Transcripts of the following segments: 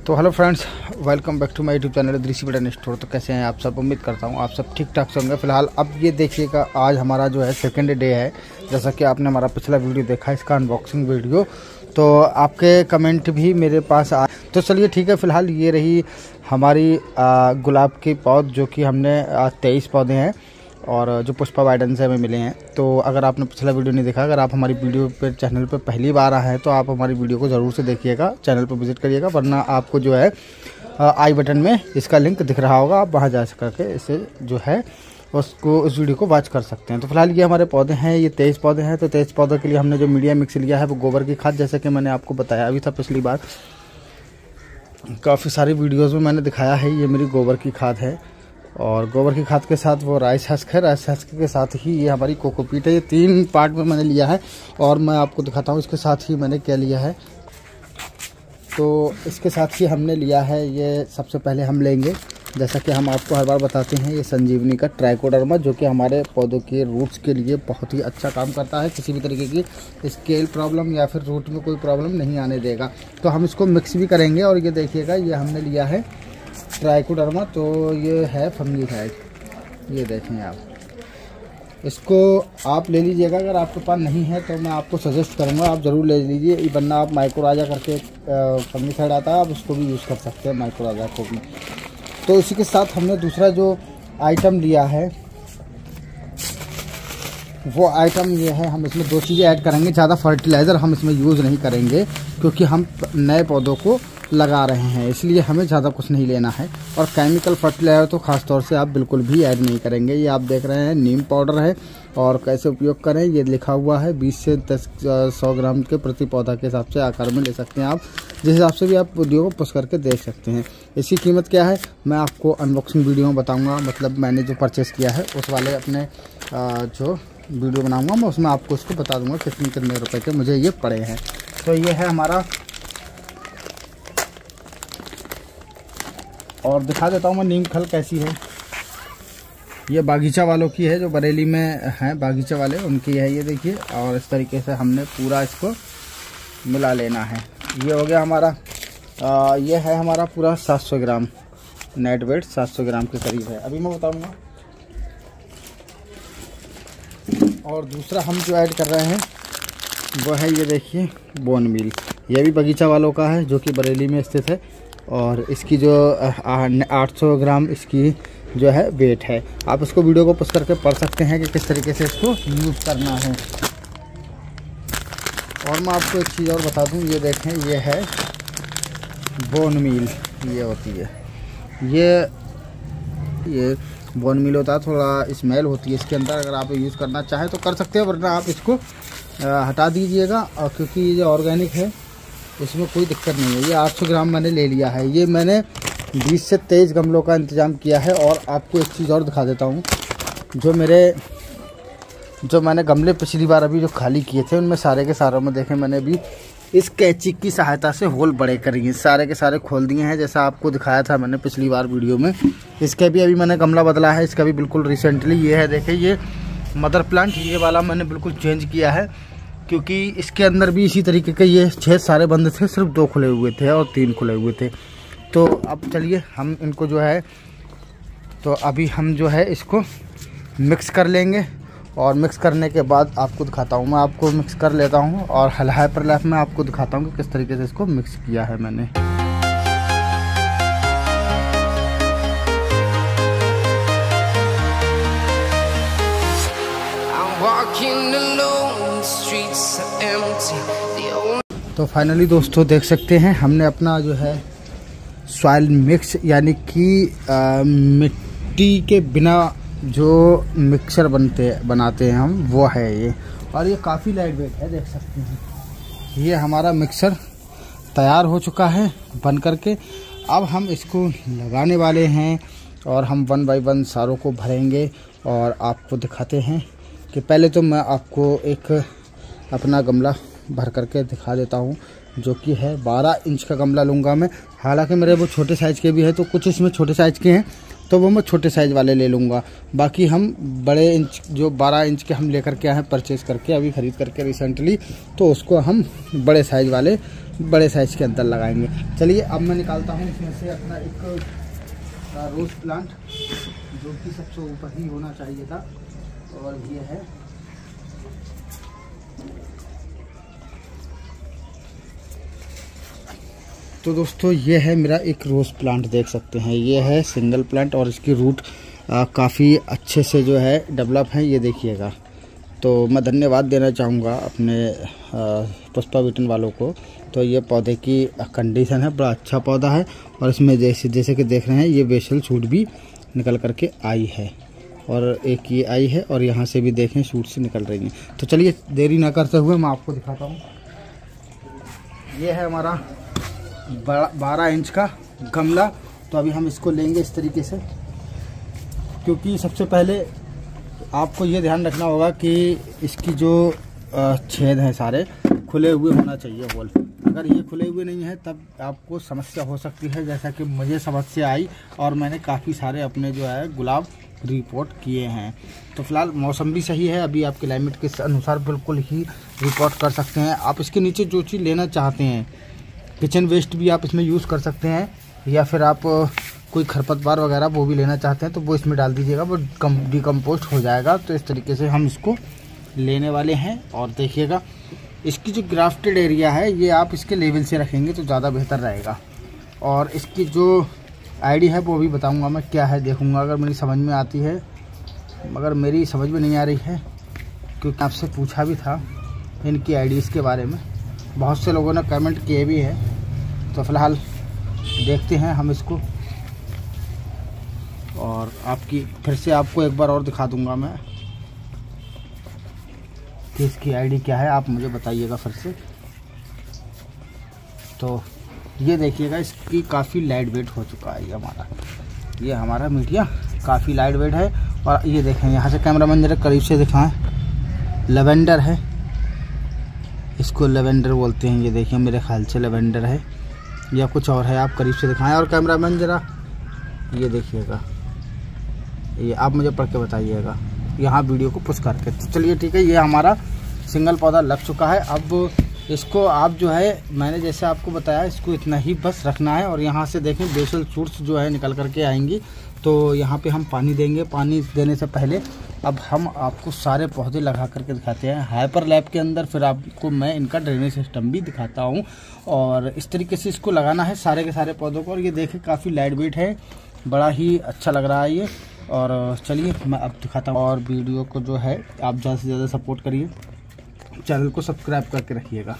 तो hello friends, welcome back to my YouTube channel दृश्य button store. तो कैसे हैं आप सब? उम्मीद करता हूं आप सब ठीक ठाक से होंगे। फिलहाल अब ये देखिएगा, आज हमारा जो है सेकंड डे है। जैसा कि आपने हमारा पिछला वीडियो देखा, इसका अनबॉक्सिंग वीडियो, तो आपके कमेंट भी मेरे पास आए। तो चलिए ठीक है, फिलहाल ये रही हमारी गुलाब की पौध, जो कि हमने 23 पौधे हैं और जो पुष्पा वाइडेन से हमें मिले हैं। तो अगर आपने पिछला वीडियो नहीं देखा, अगर आप हमारी वीडियो पे चैनल पे पहली बार आए हैं तो आप हमारी वीडियो को ज़रूर से देखिएगा, चैनल पर विजिट करिएगा, वरना आपको जो है आई बटन में इसका लिंक दिख रहा होगा, आप वहाँ जा करके इसे जो है उसको उस वीडियो को वॉच कर सकते हैं। तो फिलहाल ये हमारे पौधे हैं, ये 23 पौधे हैं। तो 23 पौधों के लिए हमने जो मीडिया मिक्स लिया है वो गोबर की खाद, जैसे कि मैंने आपको बताया भी था पिछली बार, काफ़ी सारी वीडियोज़ में मैंने दिखाया है। ये मेरी गोबर की खाद है और गोबर की खाद के साथ वो राइस हस्क है, राइस हस्क के साथ ही ये हमारी कोकोपीट है। ये 3 पार्ट में मैंने लिया है और मैं आपको दिखाता हूँ इसके साथ ही मैंने क्या लिया है। तो इसके साथ ही हमने लिया है, ये सबसे पहले हम लेंगे, जैसा कि हम आपको हर बार बताते हैं, ये संजीवनी का ट्राइकोडर्मा, जो कि हमारे पौधों के रूट्स के लिए बहुत ही अच्छा काम करता है। किसी भी तरीके की स्केल प्रॉब्लम या फिर रूट में कोई प्रॉब्लम नहीं आने देगा। तो हम इसको मिक्स भी करेंगे। और ये देखिएगा, ये हमने लिया है ट्राइकोडर्मा, तो ये है फंगीसाइड, ये देखें आप, इसको आप ले लीजिएगा। अगर आपके पास नहीं है तो मैं आपको सजेस्ट करूंगा आप ज़रूर ले लीजिए, वरना आप माइक्रोराजा करके फंगीसाइड आता है, आप उसको भी यूज़ कर सकते हैं, माइक्रोराजा को भी। तो इसी के साथ हमने दूसरा जो आइटम लिया है वो आइटम ये है, हम इसमें 2 चीज़ें ऐड करेंगे। ज़्यादा फर्टिलाइज़र हम इसमें यूज़ नहीं करेंगे, क्योंकि हम नए पौधों को लगा रहे हैं, इसलिए हमें ज़्यादा कुछ नहीं लेना है। और केमिकल फर्टिलाइज़र तो ख़ास तौर से आप बिल्कुल भी ऐड नहीं करेंगे। ये आप देख रहे हैं नीम पाउडर है, और कैसे उपयोग करें ये लिखा हुआ है। 20 से 100 ग्राम के प्रति पौधा के हिसाब से आकार में ले सकते हैं आप, जिस हिसाब से भी आप वीडियो को पुश करके देख सकते हैं। इसकी कीमत क्या है मैं आपको अनबॉक्सिंग वीडियो में बताऊँगा, मतलब मैंने जो परचेज़ किया है उस वाले अपने जो वीडियो बनाऊँगा मैं, उसमें आपको उसको बता दूँगा कितने रुपए के मुझे ये पड़े हैं। तो ये है हमारा, और दिखा देता हूँ मैं नीम खल कैसी है। ये बागीचा वालों की है, जो बरेली में हैं बागीचा वाले, उनकी है ये देखिए। और इस तरीके से हमने पूरा इसको मिला लेना है। ये हो गया हमारा, ये है हमारा पूरा 700 ग्राम, नेट वेट 700 ग्राम के करीब है, अभी मैं बताऊँगा। और दूसरा हम जो ऐड कर रहे हैं वो है, ये देखिए बोन मील, ये भी बगीचा वालों का है, जो कि बरेली में स्थित है। और इसकी जो 800 ग्राम इसकी जो है वेट है। आप इसको वीडियो को पुश करके पढ़ सकते हैं कि किस तरीके से इसको यूज़ करना है। और मैं आपको एक चीज़ और बता दूं, ये देखें, ये है बोन मील, ये होती है, ये बोन मील होता है। थोड़ा स्मेल होती है इसके अंदर, अगर आप यूज़ करना चाहें तो कर सकते हैं, वरना आप इसको हटा दीजिएगा। और क्योंकि ये जो ऑर्गेनिक है इसमें कोई दिक्कत नहीं है। ये 800 ग्राम मैंने ले लिया है। ये मैंने 20 से 23 गमलों का इंतज़ाम किया है। और आपको एक चीज़ और दिखा देता हूँ, जो मैंने गमले पिछली बार अभी जो खाली किए थे, उनमें सारे के सारों में देखें मैंने भी इस कैंची की सहायता से होल बड़े करिए, सारे के सारे खोल दिए हैं, जैसा आपको दिखाया था मैंने पिछली बार वीडियो में। इसके भी अभी मैंने गमला बदला है, इसका भी बिल्कुल रिसेंटली। ये है देखिए, ये मदर प्लांट, ये वाला मैंने बिल्कुल चेंज किया है, क्योंकि इसके अंदर भी इसी तरीके के ये 6 सारे बंद थे, सिर्फ 2 खुले हुए थे और 3 खुले हुए थे। तो अब चलिए हम इनको जो है, तो अभी हम जो है इसको मिक्स कर लेंगे। और मिक्स करने के बाद आपको दिखाता हूँ, मैं आपको मिक्स कर लेता हूँ और हल्हाए पर लाइफ में आपको दिखाता हूँ कि किस तरीके से इसको मिक्स किया है मैंने। तो फाइनली दोस्तों देख सकते हैं, हमने अपना जो है सॉइल मिक्स, यानी कि मिट्टी के बिना जो मिक्सर बनाते हैं हम, वो है ये। और ये काफ़ी लाइट वेट है, देख सकते हैं। ये हमारा मिक्सर तैयार हो चुका है बन करके। अब हम इसको लगाने वाले हैं और हम 1 बाय 1 सारों को भरेंगे और आपको दिखाते हैं। कि पहले तो मैं आपको एक अपना गमला भर करके दिखा देता हूँ, जो कि है 12 इंच का गमला लूँगा मैं। हालांकि मेरे वो छोटे साइज़ के भी है, तो कुछ इसमें छोटे साइज़ के हैं, तो वो मैं छोटे साइज़ वाले ले लूँगा। बाकी हम बड़े इंच, जो 12 इंच के हम लेकर के आए हैं परचेज़ करके, अभी ख़रीद करके रिसेंटली, तो उसको हम बड़े साइज़ वाले बड़े साइज के अंदर लगाएंगे। चलिए अब मैं निकालता हूँ इसमें से अपना एक रोज प्लांट, जो कि सबसे ऊपर ही होना चाहिए था, और ये है। तो दोस्तों ये है मेरा एक रोज प्लांट, देख सकते हैं ये है सिंगल प्लांट, और इसकी रूट काफ़ी अच्छे से जो है डेवलप है, ये देखिएगा। तो मैं धन्यवाद देना चाहूँगा अपने पुष्पा वीटन वालों को। तो ये पौधे की कंडीशन है, बड़ा अच्छा पौधा है, और इसमें जैसे कि देख रहे हैं ये बेसल शूट भी निकल करके आई है, और एक ये आई है, और यहाँ से भी देखें शूट से निकल रही हैं। तो चलिए देरी ना करते हुए मैं आपको दिखाता हूँ। ये है हमारा 12 इंच का गमला। तो अभी हम इसको लेंगे इस तरीके से, क्योंकि सबसे पहले आपको ये ध्यान रखना होगा कि इसकी जो छेद हैं सारे खुले हुए होना चाहिए होल। अगर ये खुले हुए नहीं है तब आपको समस्या हो सकती है, जैसा कि मुझे समस्या आई, और मैंने काफ़ी सारे अपने जो है गुलाब रिपोर्ट किए हैं। तो फिलहाल मौसम भी सही है, अभी आप क्लाइमेट के अनुसार बिल्कुल ही रिपोर्ट कर सकते हैं। आप इसके नीचे जो चीज़ लेना चाहते हैं, किचन वेस्ट भी आप इसमें यूज़ कर सकते हैं, या फिर आप कोई खरपतवार वगैरह वो भी लेना चाहते हैं तो वो इसमें डाल दीजिएगा, वो डिकम्पोस्ट हो जाएगा। तो इस तरीके से हम इसको लेने वाले हैं। और देखिएगा इसकी जो ग्राफ्टेड एरिया है ये आप इसके लेवल से रखेंगे तो ज़्यादा बेहतर रहेगा। और इसकी जो आईडी है वो भी बताऊंगा मैं क्या है, देखूंगा अगर मेरी समझ में आती है, मगर मेरी समझ में नहीं आ रही है, क्योंकि आपसे पूछा भी था इनकी आईडीज़ के बारे में, बहुत से लोगों ने कमेंट किए भी है। तो फिलहाल देखते हैं हम इसको, और आपकी फिर से आपको एक बार और दिखा दूंगा मैं कि इसकी आईडी क्या है, आप मुझे बताइएगा फिर से। तो ये देखिएगा इसकी काफ़ी लाइट वेट हो चुका है ये हमारा मीडिया काफ़ी लाइट वेट है। और ये देखें यहाँ से कैमरामैन जरा करीब से दिखाएं, लेवेंडर है, इसको लेवेंडर बोलते हैं। ये देखिए मेरे ख्याल से लेवेंडर है या कुछ और है, आप करीब से दिखाएं। और कैमरामैन जरा ये देखिएगा, ये आप मुझे पढ़ के बताइएगा यहाँ वीडियो को पुश करके। तो चलिए ठीक है, ये हमारा सिंगल पौधा लग चुका है। अब इसको आप जो है मैंने जैसे आपको बताया इसको इतना ही बस रखना है। और यहाँ से देखें बेसल शूट्स जो है निकल करके आएंगी, तो यहाँ पे हम पानी देंगे। पानी देने से पहले अब हम आपको सारे पौधे लगा करके दिखाते हैं हाइपर लैब के अंदर, फिर आपको मैं इनका ड्रेनेज सिस्टम भी दिखाता हूँ। और इस तरीके से इसको लगाना है सारे के सारे पौधों को। और ये देखें काफ़ी लाइट वेट है, बड़ा ही अच्छा लग रहा है ये। और चलिए मैं अब दिखाता हूँ। और वीडियो को जो है आप ज़्यादा से ज़्यादा सपोर्ट करिए, चैनल को सब्सक्राइब करके रखिएगा।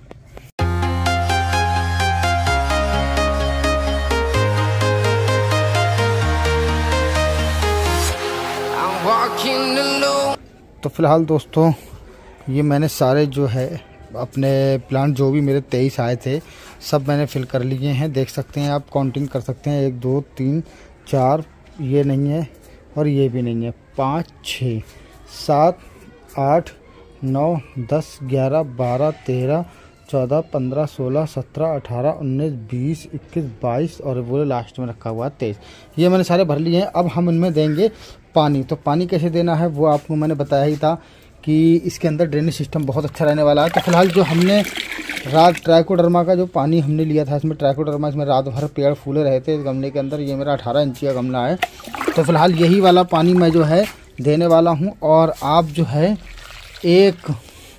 तो फिलहाल दोस्तों ये मैंने सारे जो है अपने प्लांट जो भी मेरे 23 आए थे सब मैंने फिल कर लिए हैं। देख सकते हैं आप, काउंटिंग कर सकते हैं, 1 2 3 4, ये नहीं है और ये भी नहीं है, 5 6 7 8 9 10 11 12 13 14 15 16 17 18 19 20 21 22 और वो लास्ट में रखा हुआ है 23। ये मैंने सारे भर लिए हैं। अब हम इनमें देंगे पानी। तो पानी कैसे देना है वो आपको मैंने बताया ही था कि इसके अंदर ड्रेनेज सिस्टम बहुत अच्छा रहने वाला है। तो फिलहाल जो हमने ट्राइकोडर्मा का जो पानी हमने लिया था, इसमें ट्राइकोडर्मा, इसमें रात भर पेड़ फूले रहे थे इस गमले के अंदर। ये मेरा 18 इंची का गमला है। तो फिलहाल यही वाला पानी मैं जो है देने वाला हूँ। और आप जो है एक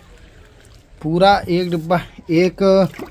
पूरा एक डिब्बा एक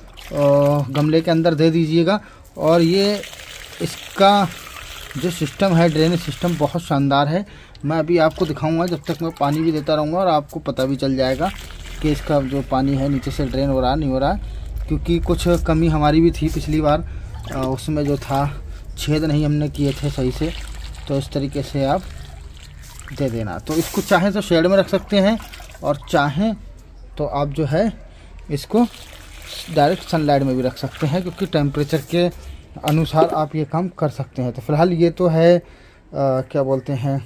गमले के अंदर दे दीजिएगा। और ये इसका जो सिस्टम है ड्रेनेज सिस्टम बहुत शानदार है। मैं अभी आपको दिखाऊंगा, जब तक मैं पानी भी देता रहूँगा और आपको पता भी चल जाएगा कि इसका जो पानी है नीचे से ड्रेन हो रहा नहीं हो रहा है। क्योंकि कुछ कमी हमारी भी थी पिछली बार, उसमें जो था छेद नहीं हमने किए थे सही से। तो इस तरीके से आप दे देना। तो इसको चाहें तो शेड में रख सकते हैं और चाहें तो आप जो है इसको डायरेक्ट सनलाइट में भी रख सकते हैं, क्योंकि टेम्परेचर के अनुसार आप ये काम कर सकते हैं। तो फिलहाल ये तो है क्या बोलते हैं,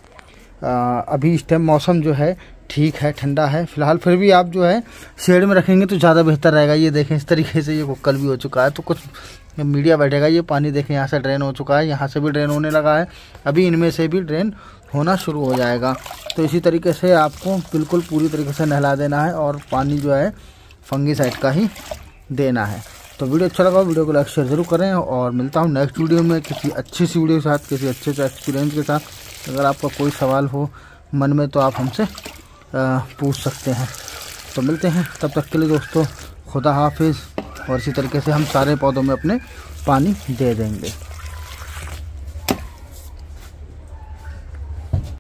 अभी इस टाइम मौसम जो है ठीक है, ठंडा है। फिलहाल फिर भी आप जो है शेड में रखेंगे तो ज़्यादा बेहतर रहेगा। ये देखें इस तरीके से ये कुक्कल भी हो चुका है, तो कुछ मीडिया बैठेगा। ये पानी देखें यहाँ से ड्रेन हो चुका है, यहाँ से भी ड्रेन होने लगा है, अभी इनमें से भी ड्रेन होना शुरू हो जाएगा। तो इसी तरीके से आपको बिल्कुल पूरी तरीके से नहला देना है। और पानी जो है फंगीसाइड का ही देना है। तो वीडियो अच्छा लगा वीडियो को लाइक शेयर जरूर करें और मिलता हूँ नेक्स्ट वीडियो में किसी अच्छी सी वीडियो के साथ, किसी अच्छे से एक्सपीरियंस के साथ। अगर आपका कोई सवाल हो मन में तो आप हमसे पूछ सकते हैं। तो मिलते हैं, तब तक के लिए दोस्तों खुदा हाफिज़। और इसी तरीके से हम सारे पौधों में अपने पानी दे देंगे।